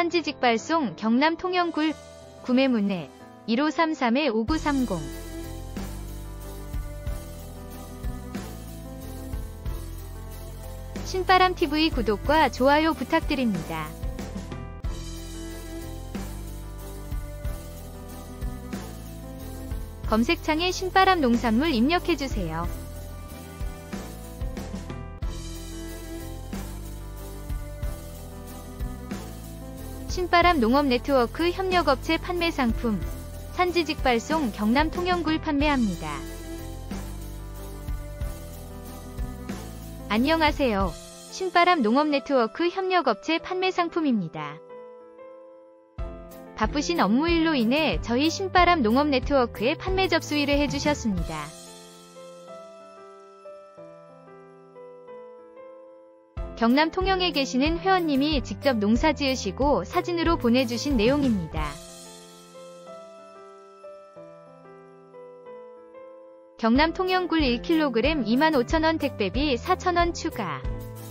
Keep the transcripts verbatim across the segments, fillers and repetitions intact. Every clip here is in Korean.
산지직발송 경남 통영굴. 구매 문의 일오삼삼 오구삼공. 신바람티비 구독과 좋아요 부탁드립니다. 검색창에 신바람 농산물 입력해주세요. 신바람 농업네트워크 협력업체 판매 상품. 산지직발송 경남 통영굴 판매합니다. 안녕하세요. 신바람 농업네트워크 협력업체 판매 상품입니다. 바쁘신 업무일로 인해 저희 신바람 농업네트워크에 판매 접수일을 해주셨습니다. 경남 통영에 계시는 회원님이 직접 농사 지으시고 사진으로 보내주신 내용입니다. 경남 통영굴 일 킬로그램 이만 오천 원 택배비 사천 원 추가.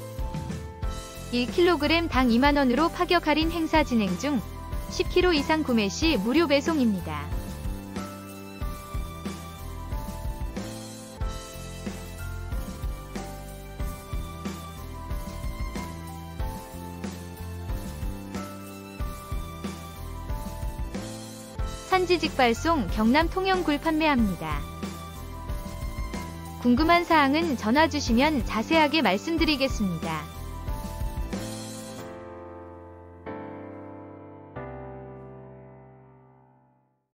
일 킬로그램 당 이만 원으로 파격 할인 행사 진행 중. 십 킬로그램 이상 구매 시 무료 배송입니다. 산지직발송 경남 통영굴 판매합니다. 궁금한 사항은 전화 주시면 자세하게 말씀드리겠습니다.